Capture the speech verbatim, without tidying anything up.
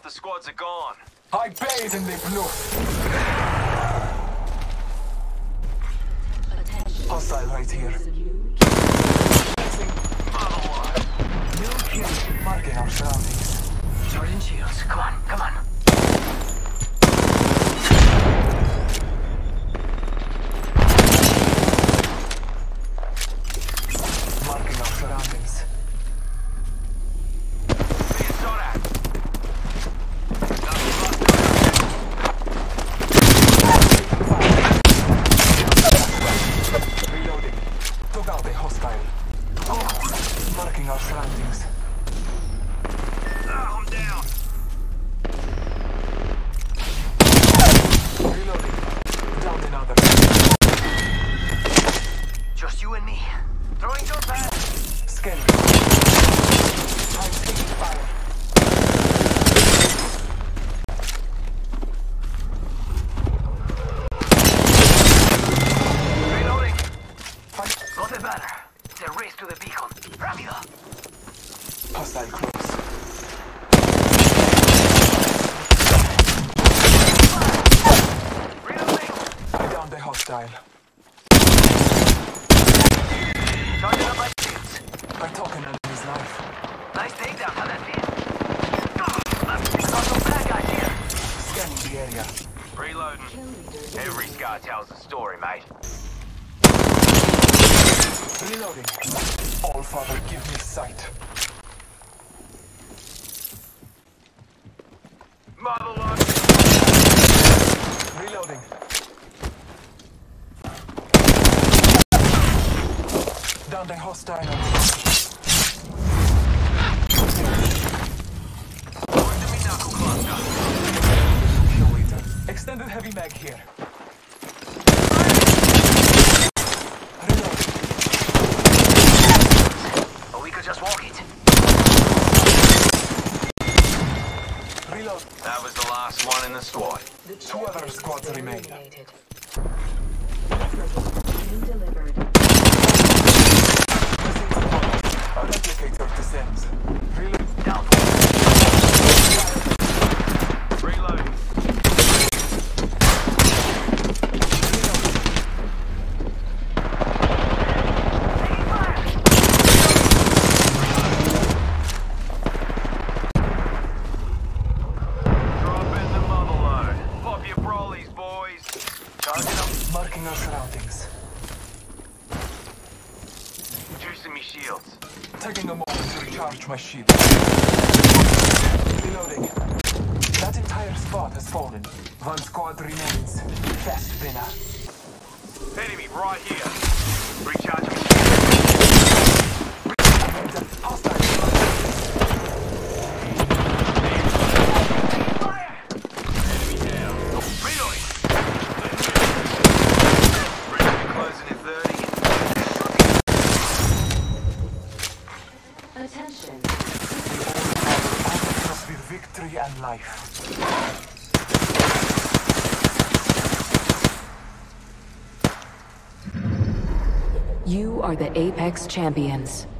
the squads are gone. I bathe in the blood. Hostile right here. No kill. Marking our surroundings. Charging shields. Come on, come on. Marking our surroundings. Being shot at. Reloading. Took out a hostile. Oh, marking our surroundings. Ah, I'm down. Reloading. Down another. Just you and me. Throwing your back. Scanning. I'm taking fire. Reloading. Fight. Got a banner. The race to the beacon. Rápido. Hostile close. Reloading. I downed the hostile. Charging up my shields. I took an enemy's life. Nice takedown for that team. Got some bad guys here. Scanning the area. Reloading. Every scar tells a story, mate. Reloading. All Father, give me sight. Motherlode. Reloading. Down the hostile. Going to me knuckle cluster. Kill leader. Extended heavy mag here. Reloading. But we could just walk it. Reload. That was the last one in the squad. Two other squads remain. Delivered. A replicator descends. Reload. Down. Reloading. Taking fire. Drop in the motherlode. Pop your brollies, boys. Charging up. Marking our surroundings. Juicing me shields. Taking a moment to recharge my shield. Reloading. That entire spot has fallen. One squad remains. Fast winner. Enemy right here. Recharge me. Hostile. Fire. Enemy down. Reloading. Ready to be closing in thirty. Attention. Must be victory and life. You are the Apex Champions.